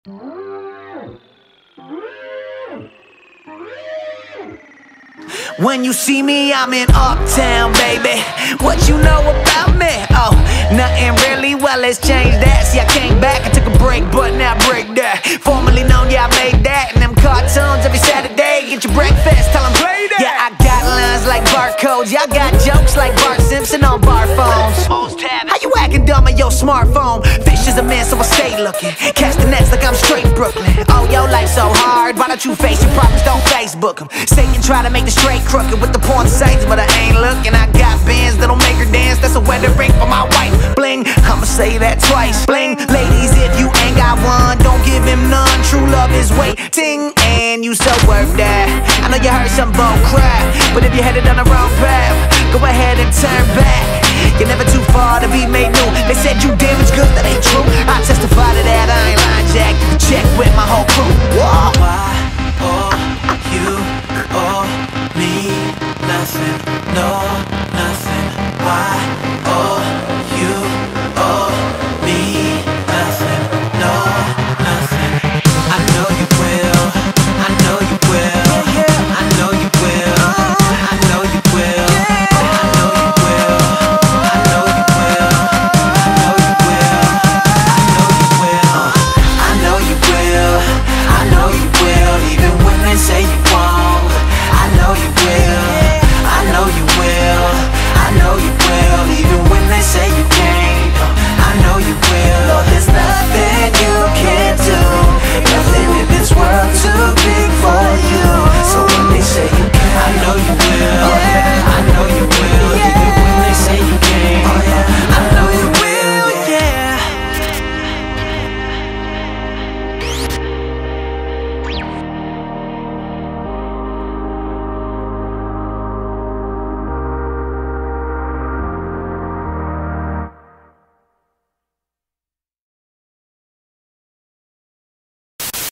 When you see me, I'm in Uptown, baby. What you know about me? Oh, nothing really, well, let's change that. See, I came back, I took a break, but now break that. Formerly known, yeah, I made that. And them cartoons every Saturday, get your breakfast, tell them play that. Yeah, I got lines like barcodes, y'all got jokes like Bart Simpson on bar phones. How you acting dumb on your smartphone? Fish is a man, so I stay looking. Catch the nets like I'm straight Brooklyn. Oh, your life so hard, why don't you face your problems, don't Facebook them. Say you try to make the straight crooked with the porn sites, but I ain't looking. I got bands that'll make her dance, that's a wedding ring for my wife. Bling, I'ma say that twice. Bling, ladies, if you ain't got one, don't give him none. True love is waiting, and you so worth that. I know you heard some bull crap, but if you're headed on the wrong path, go ahead and turn back. You're never too far to be made new. They said you damaged good, that ain't true.